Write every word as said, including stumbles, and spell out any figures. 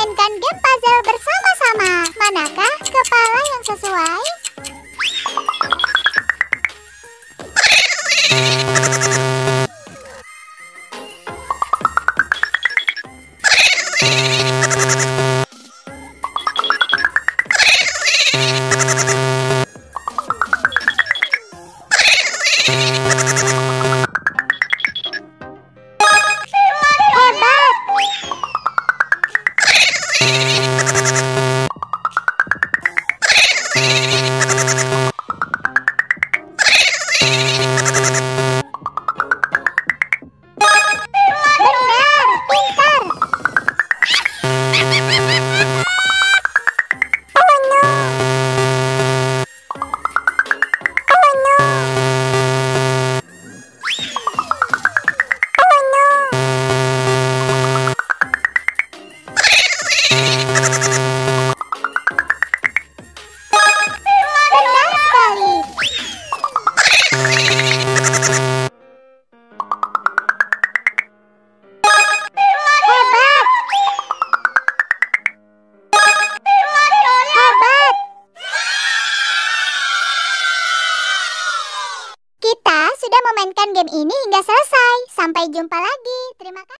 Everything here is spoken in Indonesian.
memainkan game puzzle bersama-sama. Manakah kepala yang sesuai? Kita sudah memainkan game ini hingga selesai. Sampai jumpa lagi. Terima kasih.